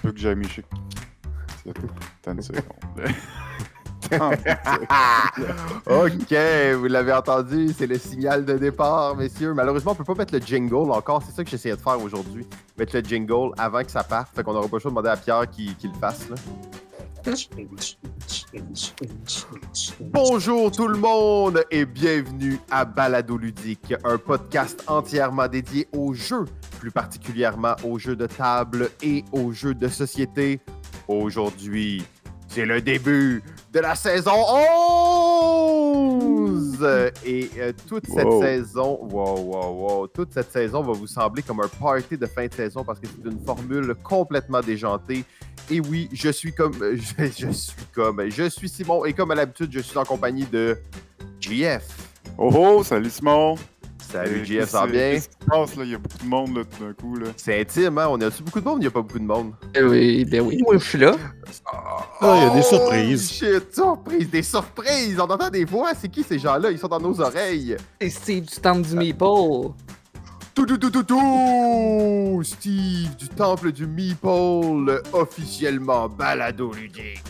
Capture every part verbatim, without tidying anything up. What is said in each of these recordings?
veux que j'aille mes chic. C'est tout. T'as une seconde. Ok, vous l'avez entendu, c'est le signal de départ, messieurs. Malheureusement, on peut pas mettre le jingle encore. C'est ça que j'essayais de faire aujourd'hui. Mettre le jingle avant que ça parte. Fait qu'on n'aura pas le choix de demander à Pierre qu'il qui le fasse. Là. Bonjour tout le monde et bienvenue à Balado Ludique, un podcast entièrement dédié aux jeux, plus particulièrement aux jeux de table et aux jeux de société. Aujourd'hui, c'est le début de la saison onze! Et euh, toute cette wow. saison, wow, wow, wow, toute cette saison va vous sembler comme un party de fin de saison parce que c'est une formule complètement déjantée. Et oui, je suis comme, je, je suis comme, je suis Simon et comme à l'habitude, je suis en compagnie de G F. Oh oh, salut Simon! Salut Et G F, ça va bien? Qu'est-ce qui se passe là? Il y a beaucoup de monde là tout d'un coup là. C'est intime, hein? On a-tu beaucoup de monde? Il n'y a pas beaucoup de monde. Eh oui, ben oui, moi je suis là. Ah, il y a des oh, surprises. Shit, surprise, des surprises! On entend des voix, c'est qui ces gens-là? Ils sont dans nos oreilles. C'est Steve du Temple du Meeple. Tout, tout, tout, tout, tout! Steve du Temple du Meeple, officiellement balado ludique.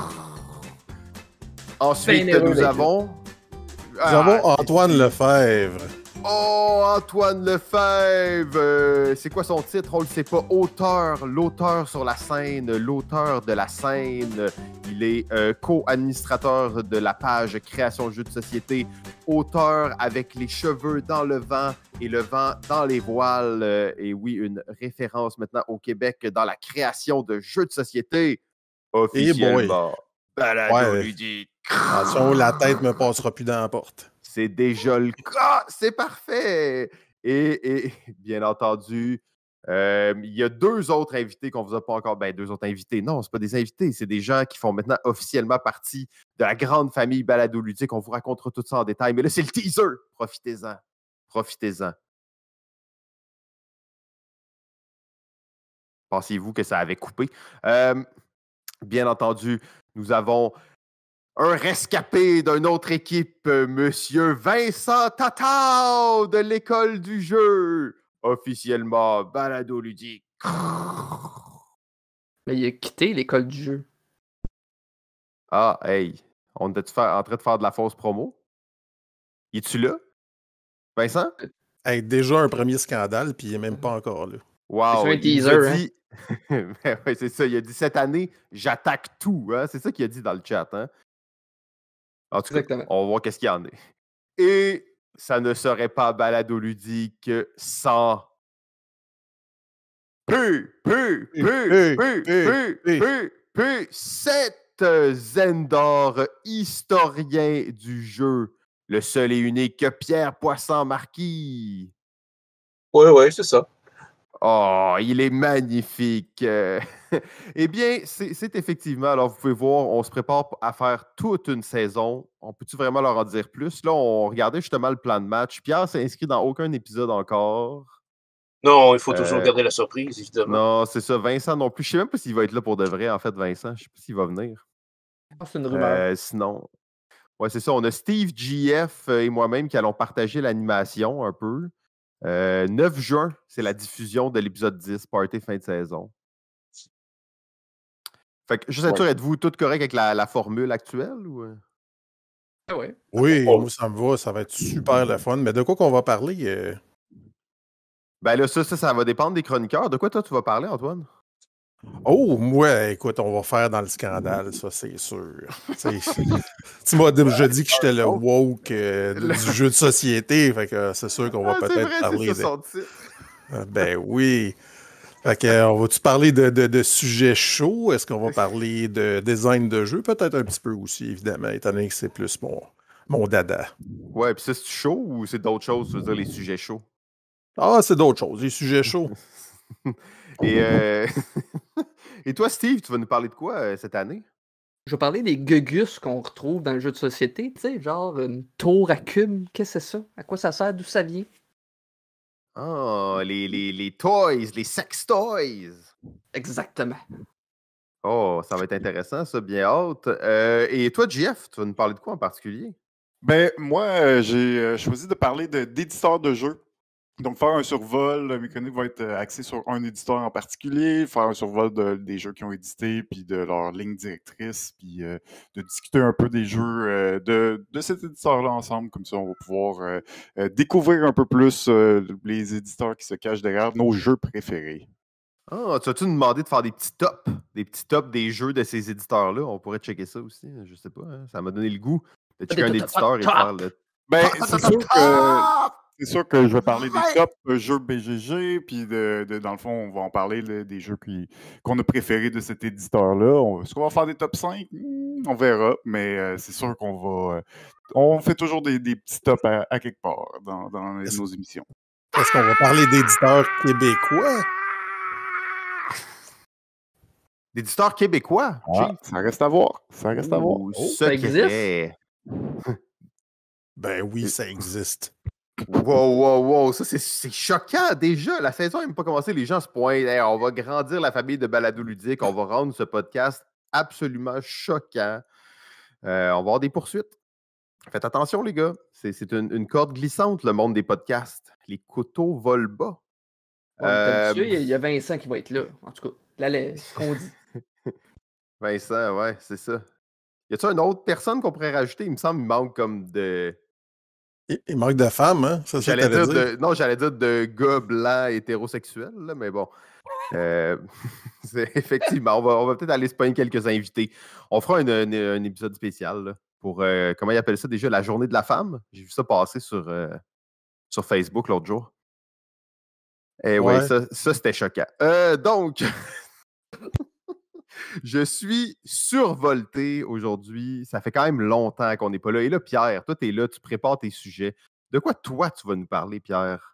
Ensuite, Ben heureux nous d'être avons... Nous avons Antoine Lefebvre. Oh, Antoine Lefebvre! Euh, c'est quoi son titre? On le sait pas. Auteur, l'auteur sur la scène, l'auteur de la scène. Il est euh, co-administrateur de la page Création de jeux de société. Auteur avec les cheveux dans le vent et le vent dans les voiles. Euh, et oui, une référence maintenant au Québec dans la création de jeux de société. Officiellement. Balado Ouais. ludique. Attention, la tête me passera plus dans la porte. C'est déjà le cas. C'est parfait. Et, et bien entendu, euh, il y a deux autres invités qu'on vous a pas encore. Ben, deux autres invités. Non, c'est pas des invités. C'est des gens qui font maintenant officiellement partie de la grande famille Balado Ludique. On vous racontera tout ça en détail. Mais là, c'est le teaser. Profitez-en. Profitez-en. Pensez-vous que ça avait coupé? Euh, bien entendu, nous avons un rescapé d'une autre équipe, Monsieur Vincent Tatao de l'école du jeu, officiellement balado ludique. Mais il a quitté l'école du jeu. Ah, hey, on était en train de faire de la fausse promo? Es-tu là, Vincent? Hey, déjà un premier scandale, puis il n'est même pas encore là. Wow, C'est un il teaser, nous a hein? dit... Ben ouais, c'est ça, il a dit cette année, j'attaque tout. Hein? C'est ça qu'il a dit dans le chat. Hein? En tout cas, Exactement. on va voir qu'est-ce qu'il y en a. Et ça ne serait pas balado ludique sans peu, peu, peu, Hey, peu, hey, peu, hey. peu, peu, sept Zendor, historien du jeu, le seul et unique Pierre Poisson-Marquis. Oui, oui, c'est ça. Oh, il est magnifique. Euh, eh bien, c'est c'est effectivement, alors vous pouvez voir, on se prépare à faire toute une saison. On peut-tu vraiment leur en dire plus? Là, on regardait justement le plan de match. Pierre s'est inscrit dans aucun épisode encore. Non, il faut toujours Euh, garder la surprise, évidemment. Non, c'est ça. Vincent non plus. Je sais même pas s'il va être là pour de vrai, en fait, Vincent. Je sais pas s'il va venir. Ah, c'est une rumeur. Euh, sinon, ouais, c'est ça. On a Steve, G F et moi-même qui allons partager l'animation un peu. Euh, neuf juin, c'est la diffusion de l'épisode dix, Party fin de saison. Fait que, juste être sûr, Ouais. êtes-vous tout correct avec la, la formule actuelle? Ou... Ah ouais. Oui, Oh. moi, ça me va, ça va être super le fun. Mais de quoi qu'on va parler? euh? Ben là, ça, ça, ça va dépendre des chroniqueurs. De quoi toi, tu vas parler, Antoine? Oh, moi, écoute, on va faire dans le scandale, ça, c'est sûr. C'est- tu m'as déjà dit que j'étais le woke euh, de- du jeu de société, fait que euh, c'est sûr qu'on va Ah, c'est peut-être vrai, parler c'est de... ça son titre. Euh, Ben oui. Fait que, euh, on va-tu parler de, de, de sujets chauds? Est-ce qu'on va parler de design de jeu? Peut-être un petit peu aussi, évidemment, étant donné que c'est plus mon, mon dada. Ouais, puis ça, c'est chaud ou c'est d'autres choses, tu veux dire, les sujets chauds? Ah, c'est d'autres choses, les sujets chauds. Et, euh... Et toi, Steve, tu vas nous parler de quoi euh, cette année? Je vais parler des gugus qu'on retrouve dans le jeu de société, tu sais, genre une tour à cubes. Qu'est-ce que c'est ça? À quoi ça sert? D'où ça vient? Ah, les, les, les toys, les sex toys. Exactement. Oh, ça va être intéressant, ça, bien hâte. Euh, et toi, Jeff, tu vas nous parler de quoi en particulier? Ben moi, euh, j'ai euh, choisi de parler de- d'éditeurs de jeux. Donc, faire un survol, la mécanique va être axée sur un éditeur en particulier, faire un survol de, des jeux qu'ils ont édités, puis de leur ligne directrice, puis euh, de discuter un peu des jeux euh, de, de cet éditeur-là ensemble. Comme ça, on va pouvoir euh, euh, découvrir un peu plus euh, les éditeurs qui se cachent derrière nos jeux préférés. Ah, tu as-tu demandé de faire des petits tops? Des petits tops des jeux de ces éditeurs-là? On pourrait checker ça aussi, je sais pas. Hein? Ça m'a donné le goût de checker un éditeur et de faire le... Ben, c'est sûr que... C'est sûr que je vais parler des top jeux B G G, puis de, de, dans le fond, on va en parler là, des jeux qui, qu'on a préférés de cet éditeur-là. On, est-ce qu'on va faire des top cinq? On verra, mais euh, c'est sûr qu'on va... Euh, on fait toujours des, des petits tops à, à quelque part dans, dans les, nos émissions. Est-ce qu'on va parler d'éditeurs québécois? D'éditeurs québécois? Ah, ça reste à voir. Ça reste à voir. Oh, Oh, ça existe? Ben oui, ça existe. Wow, wow, wow, ça c'est, c'est choquant déjà. La saison n'a même pas commencé, les gens se pointent. Hey, on va grandir la famille de Balado Ludique, on va rendre ce podcast absolument choquant. Euh, on va avoir des poursuites. Faites attention, les gars. C'est, c'est une, une corde glissante, le monde des podcasts. Les couteaux volent bas. Ouais, Euh, il y a Vincent qui va être là, en tout cas. Là, ce qu'on dit. Vincent, ouais, c'est ça. Y a-t-il une autre personne qu'on pourrait rajouter? Il me semble qu'il manque comme de... Il, il manque de femmes, hein? Ça, J'allais ça dire, dire? de... Non, j'allais dire de gars blancs hétérosexuels, là, mais bon. Euh... c'est... Effectivement, on va, on va peut-être aller se pogner quelques invités. On fera un, un, un épisode spécial là, pour, euh, comment ils appellent ça déjà, la journée de la femme. J'ai vu ça passer sur, euh, sur Facebook l'autre jour. Et ouais, ouais ça, ça c'était choquant. Euh, donc... Je suis survolté aujourd'hui. Ça fait quand même longtemps qu'on n'est pas là. Et là, Pierre, toi, tu es là, tu prépares tes sujets. De quoi, toi, tu vas nous parler, Pierre?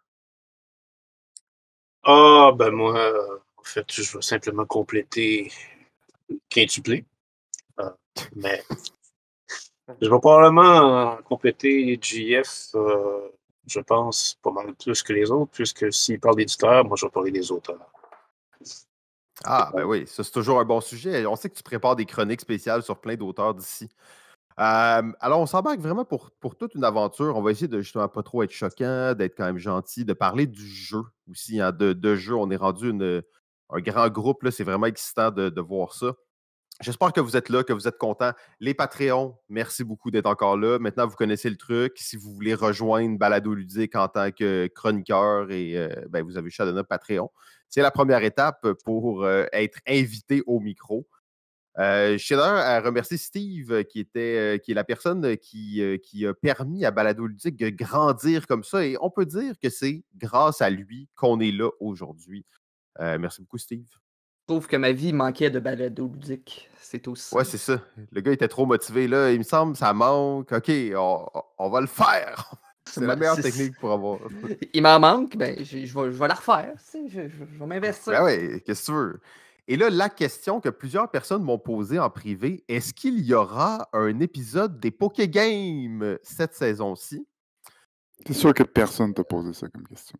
Ah, ben moi, euh, en fait, je vais simplement compléter quintuplé. Euh, mais je vais probablement euh, compléter J F, euh, je pense, pas mal plus que les autres, puisque s'il parle d'éditeurs, moi, je vais parler des auteurs. Ah, ben oui, ça, c'est toujours un bon sujet. On sait que tu prépares des chroniques spéciales sur plein d'auteurs d'ici. Euh, alors, on s'embarque vraiment pour, pour toute une aventure. On va essayer de justement pas trop être choquant, d'être quand même gentil, de parler du jeu aussi. Hein, de, de jeu, on est rendu une, un grand groupe. Là, c'est vraiment excitant de, de voir ça. J'espère que vous êtes là, que vous êtes contents. Les Patreons, merci beaucoup d'être encore là. Maintenant, vous connaissez le truc. Si vous voulez rejoindre Balado Ludique en tant que chroniqueur, et euh, ben, vous avez juste à donner un Patreon. C'est la première étape pour euh, être invité au micro. Euh, je tiens d'ailleurs à remercier Steve, qui, était, euh, qui est la personne qui, euh, qui a permis à Balado Ludique de grandir comme ça. Et on peut dire que c'est grâce à lui qu'on est là aujourd'hui. Euh, merci beaucoup, Steve. Je trouve que ma vie manquait de balado ludique. C'est aussi. Ouais, c'est ça. Le gars était trop motivé. Là, il me semble ça manque. OK, on, on va le faire. C'est la meilleure technique pour avoir. Il m'en manque, ben, je, je, vais, je vais la refaire. Je, je, je vais m'investir. Ben oui, qu'est-ce que tu veux? Et là, la question que plusieurs personnes m'ont posée en privé, est-ce qu'il y aura un épisode des Poké Games cette saison-ci? C'est sûr que personne t'a posé ça comme question.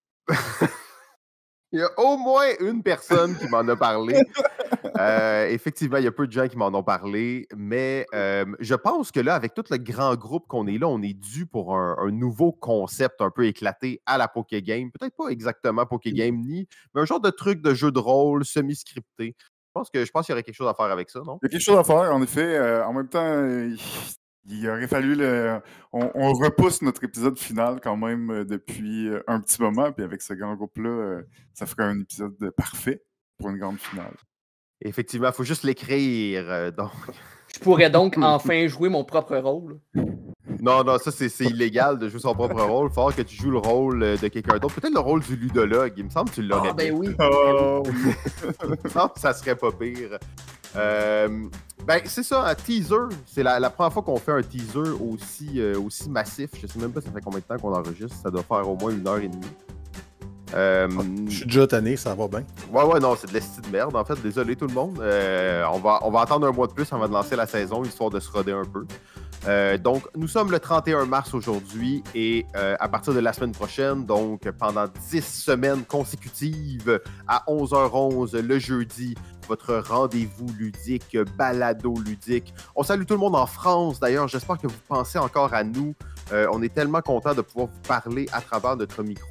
Il y a au moins une personne qui m'en a parlé. Euh, effectivement, il y a peu de gens qui m'en ont parlé, mais euh, je pense que là, avec tout le grand groupe qu'on est là, on est dû pour un, un nouveau concept un peu éclaté à la Poké Game. Peut-être pas exactement Poké Game ni, mais un genre de truc de jeu de rôle semi-scripté. Je pense que je pense qu'il y aurait quelque chose à faire avec ça, non? Il y a quelque chose à faire, en effet. Euh, en même temps, euh, il aurait fallu le. On, on repousse notre épisode final quand même euh, depuis euh, un petit moment, puis avec ce grand groupe-là, euh, ça ferait un épisode parfait pour une grande finale. Effectivement, il faut juste l'écrire. Euh, donc. Je pourrais donc enfin jouer mon propre rôle. Non, non, ça c'est, c'est illégal de jouer son propre rôle. Il faut que tu joues le rôle de quelqu'un d'autre. Peut-être le rôle du ludologue. Il me semble que tu l'aurais. Ah, ben oui. Oh, Il me semble que ça serait pas pire. Euh, ben, c'est ça, un teaser. C'est la, la première fois qu'on fait un teaser aussi, euh, aussi massif. Je sais même pas ça fait combien de temps qu'on enregistre. Ça doit faire au moins une heure et demie. Euh, Je suis déjà tanné, ça va bien. Ouais, ouais, non, c'est de l'esti de merde, en fait. Désolé tout le monde. Euh, on, va, on va attendre un mois de plus avant de lancer la saison, histoire de se roder un peu. Euh, donc, nous sommes le trente et un mars aujourd'hui et euh, à partir de la semaine prochaine, donc pendant dix semaines consécutives à onze heures onze le jeudi, votre rendez-vous ludique, balado ludique. On salue tout le monde en France d'ailleurs. J'espère que vous pensez encore à nous. Euh, on est tellement contents de pouvoir vous parler à travers notre micro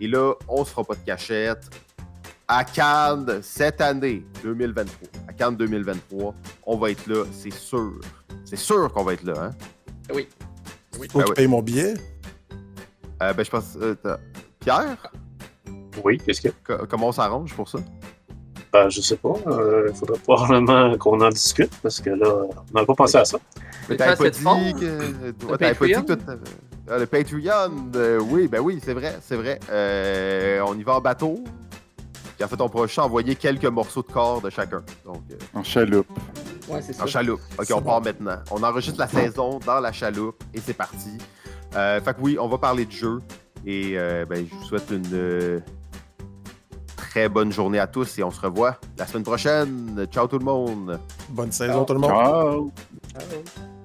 Et là, on se fera pas de cachette. À Cannes, cette année, deux mille vingt-trois, à Cannes deux mille vingt-trois, on va être là, c'est sûr. C'est sûr qu'on va être là, hein? Oui. Oui. Ben Faut oui. payer mon billet. Euh, ben, je pense... Euh, Pierre, Oui, qu'est-ce qu'il y a? co- comment on s'arrange pour ça? Ben, je sais pas. Il euh, faudrait probablement qu'on en discute parce que là, on n'a pas pensé à ça. Mais Tu t'avais fais pas assez dit de fond? que... Le ouais, t'avais pas dit Patreon? que toi, t'avais- Ah, le Patreon, euh, oui, ben oui, c'est vrai, c'est vrai. Euh, on y va en bateau. Puis en fait, on pourra juste envoyer quelques morceaux de corps de chacun. Donc, euh, En chaloupe. Ouais, c'est ça. en chaloupe. OK, C'est on bon. part maintenant. On enregistre la saison dans la chaloupe et c'est parti. Euh, fait que oui, on va parler de jeu. Et euh, ben, je vous souhaite une euh, très bonne journée à tous et on se revoit la semaine prochaine. Ciao tout le monde! Bonne saison, Ciao. tout le monde. Ciao! Ah, ouais.